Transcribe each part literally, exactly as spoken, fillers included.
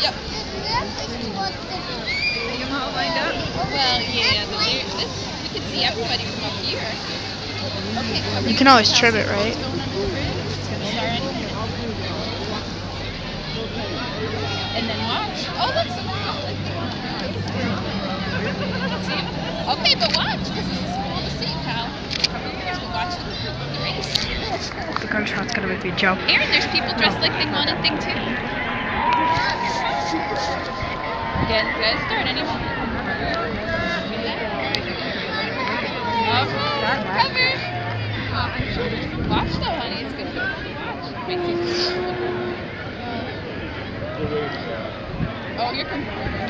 Yep. You know how lined up? Well, yeah, the view, this, you can see everybody from up here. Okay, you can always trim it, right? And then watch. Oh, that's okay, but watch, because this is cool to see, pal. As we watch the race. The gunshot's gonna make me jump. Aaron, there's people dressed like Thing One and Thing Two. Get, get start anyone. Oh, cover. Watch though, honey. It's good. Watch. Makes you oh, you're coming.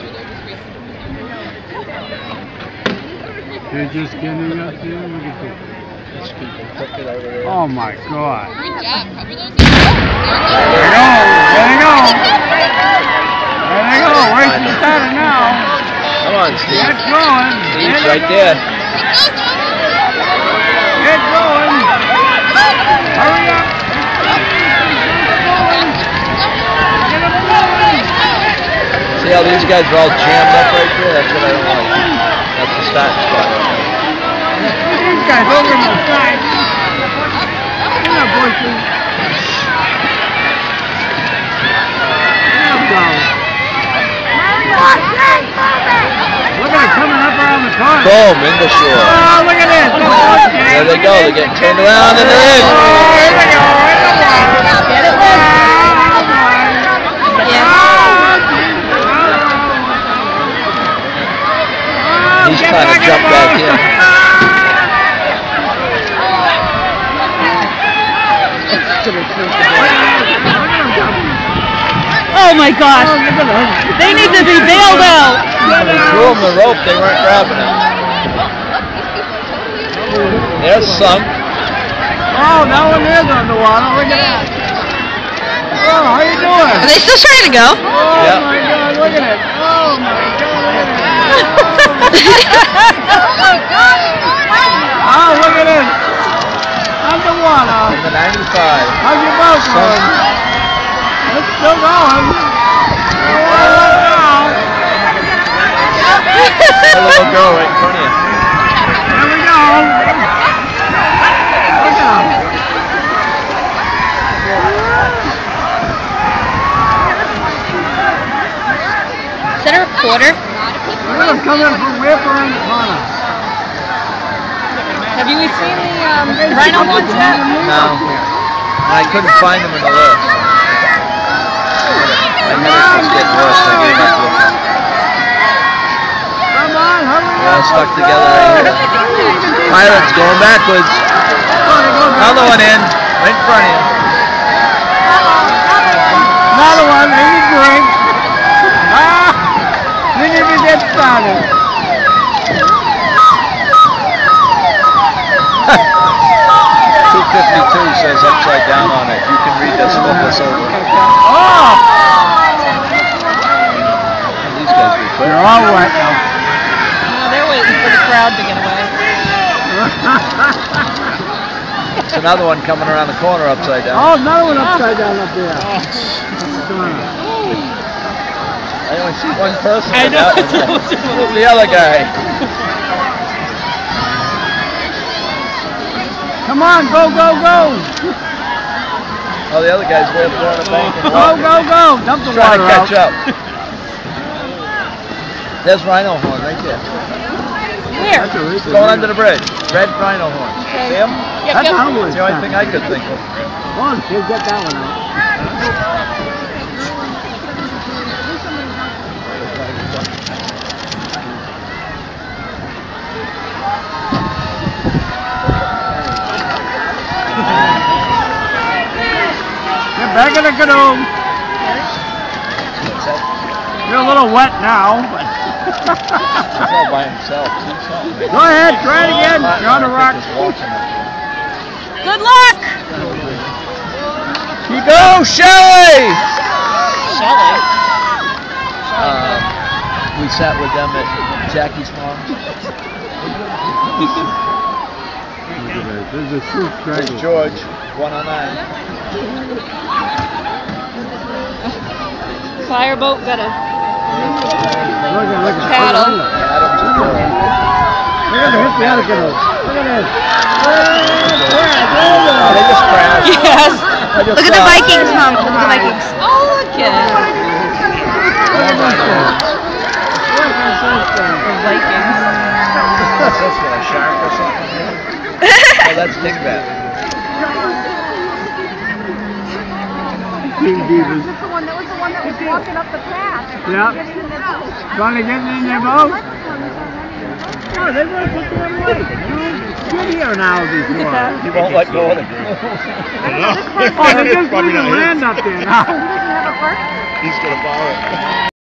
They're just getting up there. Look at this. Oh my God. Good job. Cover those. There they go. There they go. There they go. Where's the starter now? Come on, Steve. Get going. Steve's right there. Get going. Hurry up. See how these guys are all jammed up right there? That's what I don't like. That's the starting spot right there. These guys over on the side. Get up, boys. Get up, guys. Look at it coming up around the corner. Boom, in the shore. Oh, look at this. There they go. They're getting turned around and they're in. Oh, here they go. Get it, He's trying to jump back in. Oh my gosh! They need to be bailed out! When he threw him the rope, they weren't grabbing it. There's some. Oh, that one is on the water. Look at that. Oh, how you doing? Are they still trying to go? Oh Yep. my God, look at it. Oh my God, look at it. Oh, look at it. Underwater. Number ninety-five. How's your boat going? It's still going. Oh, wow. A little girl right in front of you. There we go. Look at him. Is that a reporter? Look at him coming from way up around the corner. Have you seen the um, rhino ones yet? No. I couldn't find them in the list. I knew it was getting worse, so I gave up looking. Come on, hurry We're all up. stuck together right here. Pirates going backwards. Another one in, right in front of you. Another one, in the drink. Ah, didn't even get started. two fifty-two says upside down on it. You can read this, flip this over. Oh! These guys be quick. You're all wet now. No, they're waiting for the crowd to get away. There's another one coming around the corner upside down. Oh, another one upside down up there. I only see one person. I in know. that one. Who's the other guy? Come on, go, go, go. Oh, the other guy's way up there on the bank. and Go, walking. go, go. Dump the Trying water to catch out. up. There's rhino horn right there. Where? It's going under the bridge. Red rhino horn. See him? Yep, That's yep. Howard's It's the only time. thing I could think of. Come on, kid, get that one out. Get back in the canoe. You're a little wet now, but He's all by himself. He's not- go ahead, try it again. You're on the I rock. think he's watching up there. Good luck! You go, Shelley! Shelley? Um, we sat with them at Jackie's mom. There's a fruit There's straggler. George, one oh nine. Fireboat got a Look at, look at paddle. Look at this, the other kiddo. Look at this. Oh, they just crashed. Yes. They just Look at the crashed. Vikings, Mom. Look at the Vikings. Oh, look at Look at this thing. Look at this thing. the Vikings. What's this one, a shark or something? Oh, that's Big Bet. King Beavers. That's the one that was the one that was walking up the path. Yeah. Getting in their boat. Finally getting in their boat? Oh, they want to put their away. Get here now, these boys. He won't let go of the group. Oh, they're just leaving land up there now. He doesn't have a park. He's gonna borrow it.